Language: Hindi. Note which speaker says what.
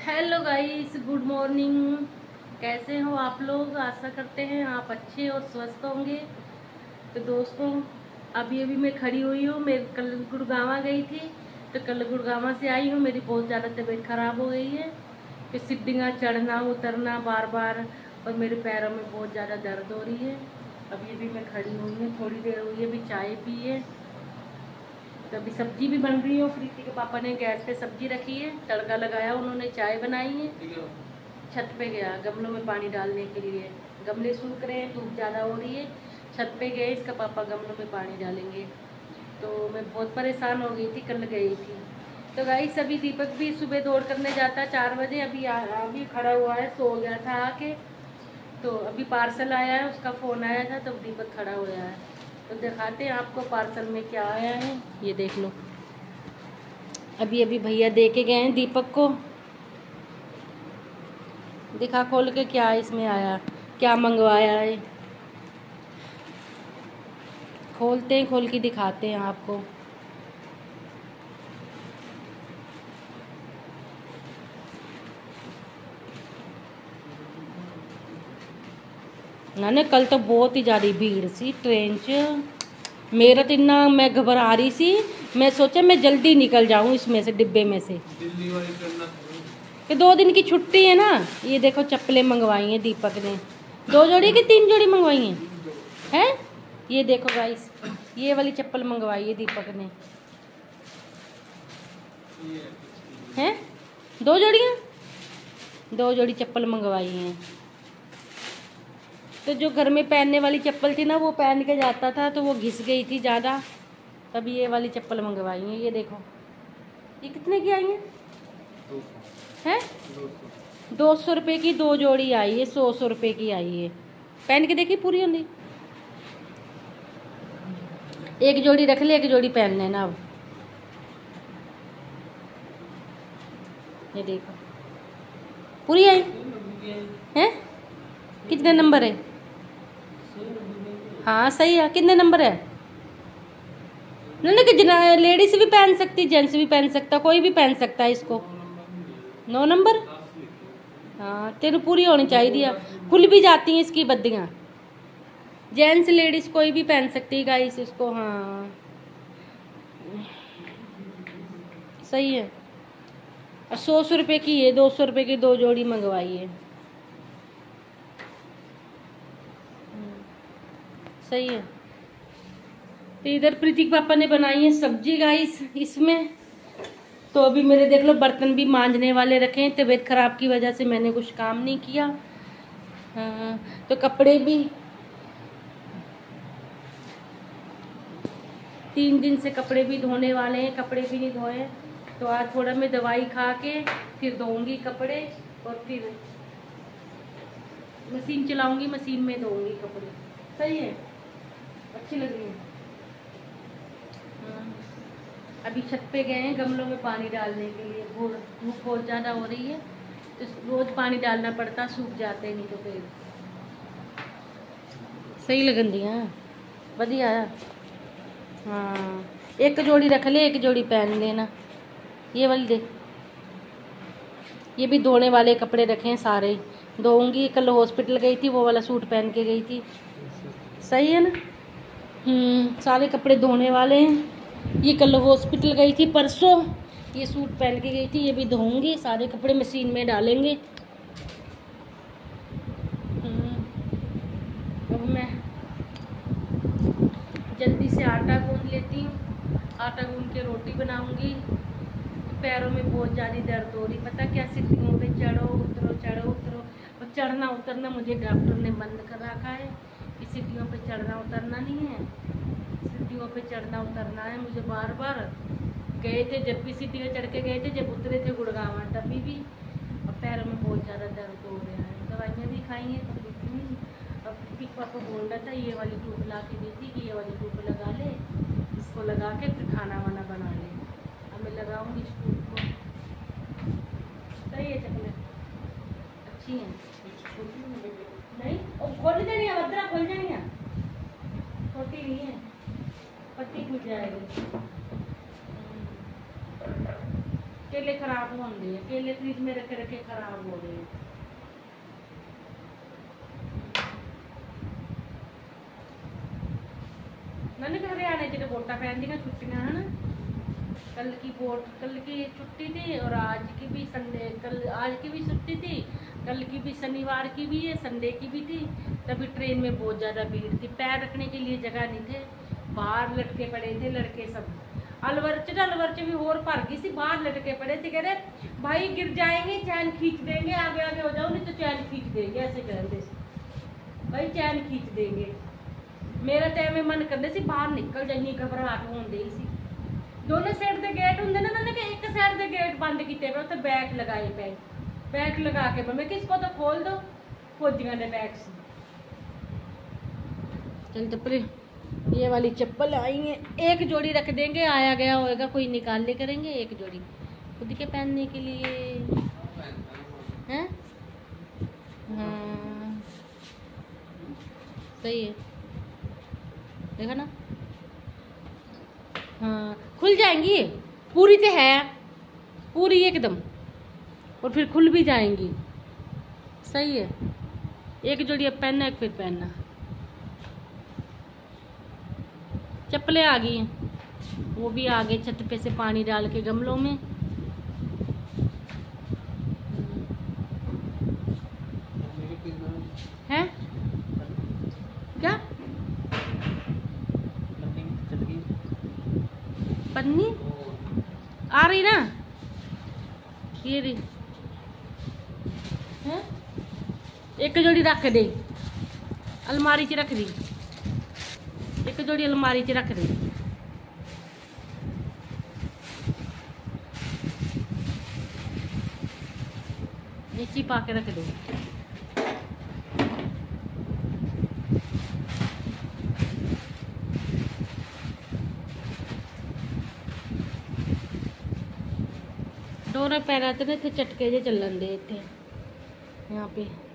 Speaker 1: Hello guys, good morning. कैसे हो आप लोग? आशा करते हैं आप अच्छे और स्वस्थ होंगे। तो दोस्तों, अभी मैं खड़ी हुई हूँ। मैं कल गुड़गांव गई थी, तो कल गुड़गांव से आई हूँ। मेरी बहुत ज़्यादा तबीयत खराब हो गई है कि सीढ़ियाँ चढ़ना उतरना बार बार, और मेरे पैरों में बहुत ज़्यादा दर्द हो रही है। अभी मैं खड़ी हुई हूँ, थोड़ी देर हुई है, अभी चाय पी है। तो अभी सब्जी भी बन रही है। प्रीति के पापा ने गैस पे सब्जी रखी है, तड़का लगाया, उन्होंने चाय बनाई है। छत पे गया गमलों में पानी डालने के लिए, गमले सूख रहे हैं, धूप ज़्यादा हो रही है। छत पे गए, इसका पापा गमलों में पानी डालेंगे। तो मैं बहुत परेशान हो गई थी, कल गई थी। तो गाइस, अभी दीपक भी सुबह दौड़ करने जाता है 4 बजे। अभी खड़ा हुआ है, सो गया था आके। तो अभी पार्सल आया है, उसका फ़ोन आया था, तब दीपक खड़ा हुआ है। तो दिखाते हैं आपको पार्सल में क्या आया है, ये देख लो। अभी भैया दे के गए हैं दीपक को। दिखा खोल के क्या इसमें आया, क्या मंगवाया है। खोलते हैं, खोल के दिखाते हैं आपको। ना कल तो बहुत ही ज़्यादा भीड़ सी ट्रेन च। मेरा तो इतना मैं घबरा रही सी, मैं सोचा मैं जल्दी निकल जाऊं इसमें से, डिब्बे में से। कि 2 दिन की छुट्टी है ना। ये देखो चप्पलें मंगवाई हैं दीपक ने, 2 जोड़ी की 3 जोड़ी मंगवाई हैं। ये देखो गाइस, ये वाली चप्पल मंगवाई है दीपक ने। हैं 2 जोड़ियाँ, 2 जोड़ी चप्पल मंगवाई हैं। तो जो घर में पहनने वाली चप्पल थी ना, वो पहन के जाता था तो वो घिस गई थी ज़्यादा, तब ये वाली चप्पल मंगवाई है। ये देखो, ये कितने की आई हैं? 200 रुपये की 2 जोड़ी आई है, 100 रुपये की आई है। पहन के देखी पूरी होनी। एक जोड़ी रख ले, एक जोड़ी पहन लेना अब। ये देखो पूरी आई हैं। कितने नंबर है? हाँ सही है। कितने नंबर है? नहीं, लेडीज भी पहन सकती, जेंट्स भी पहन सकता, कोई भी पहन सकता है इसको। 9 नंबर। हाँ, तेरे पूरी होनी चाहिए। खुल भी जाती हैं इसकी बद्दियाँ। जेंट्स लेडीज कोई भी पहन सकती है गाइस इसको। हाँ सही है। और 100 रुपये की है, 200 रुपये की 2 जोड़ी मंगवाई है। सही है। तो इधर प्रीति के पापा ने बनाई है सब्जी गाइस इसमें। तो अभी मेरे देख लो बर्तन भी मांजने वाले रखे हैं, तबीयत खराब की वजह से मैंने कुछ काम नहीं किया। हाँ, तो कपड़े भी 3 दिन से कपड़े भी धोने वाले हैं, कपड़े भी नहीं धोए। तो आज थोड़ा मैं दवाई खा के फिर धोऊंगी कपड़े, और फिर मशीन चलाऊंगी, मशीन में धोऊंगी कपड़े। सही है, अच्छी लग रही है। अभी छत पे गए हैं गमलों में पानी डालने के लिए। धूप बहुत ज़्यादा हो रही है, तो रोज़ पानी डालना पड़ता, सूख जाते नहीं तो पेड़। सही लगन दी। हाँ बढ़िया। हाँ, एक जोड़ी रख ले, एक जोड़ी पहन लेना। ये वाली देख, ये भी धोने वाले कपड़े रखे हैं सारे, धोऊंगी। कल हॉस्पिटल गई थी, वो वाला सूट पहन के गई थी। सही है ना। सारे कपड़े धोने वाले हैं। ये कल हॉस्पिटल गई थी, परसों ये सूट पहन के गई थी। ये भी धोऊंगी, सारे कपड़े मशीन में डालेंगे। अब मैं जल्दी से आटा गूंद लेती हूँ। आटा गूंद के रोटी बनाऊंगी। पैरों में बहुत ज़्यादा दर्द हो रही, पता क्या, सीढ़ियों पे चढ़ो उतरो चढ़ो उतरो। और चढ़ना उतरना मुझे डॉक्टर ने बंद कर रखा है कि सीढ़ियों पे चढ़ना उतरना नहीं है। सीढ़ियों पे चढ़ना उतरना है मुझे बार बार। गए थे जब भी सीढ़ियाँ चढ़ के गए थे, जब उतरे थे गुड़गांव तभी भी। और पैरों में बहुत ज़्यादा दर्द हो रहा है, दवाइयाँ भी खाई हैं तो कुछ नहीं। अब पिक पापा बोल रहा था ये वाली ट्यूब ला के दी थी कि ये वाली ट्यूब लगा ले, इसको लगा के फिर खाना वाना बना ले। अब मैं लगाऊंगी इस ट्यूब को। सही है, चकले अच्छी हैं। नहीं और खोल देनी है, भद्रा खोल देनी है, छोटी नहीं है, पट्टी खुल जाएगी। केले खराब होंगे, केले फ्रिज में रखे रखे खराब हो गए। मैंने घर आने के लिए वोटा पहन दी छुट्टियां है ना, कल की छुट्टी थी और आज की भी संडे, आज की भी छुट्टी थी, कल की भी शनिवार की भी है, संडे की भी थी। तभी ट्रेन में बहुत ज़्यादा भीड़ थी, पैर रखने के लिए जगह नहीं थे, बाहर लटके पड़े थे लड़के सब। अलवर्च भी और भर गई सी, बाहर लटके पड़े थे, कह रहे भाई गिर जाएंगे, चैन खींच देंगे, आगे आगे हो जाओ नहीं तो चैन खींच देंगे, ऐसे कह रहे थे भाई चैन खींच देंगे। मेरा टाइम में मन करने से बाहर निकल जाइए, घबराहट हो रही सी। दोनों साइड के गेट होंगे ना, मैंने एक साइड के गेट बंद किए पे, तो बैग लगाए पे, बैग लगा के मैं किसको तो खोल दो, फौजियों ने बैग से। चल चप्पल, ये वाली चप्पल आई है, एक जोड़ी रख देंगे, आया गया होएगा कोई निकाल ले करेंगे, एक जोड़ी खुद के पहनने के लिए हैं। हाँ सही है, देखा ना। हाँ खुल जाएंगी, पूरी तो है, पूरी एकदम, और फिर खुल भी जाएंगी। सही है, एक जोड़ी अब पहनना, एक फिर पहनना। चप्पलें आ गई हैं, वो भी आ गए छत पे से पानी डाल के गमलों में। हैं क्या पन्नी आ रही ना, ये रही है, एक जोड़ी रख दे अलमारी च रख दी, एक जोड़ी अलमारी च रख दी। नीचे पा के रख दो। दोनों पैर थे चटके जे चलन दे इतने यहाँ पे।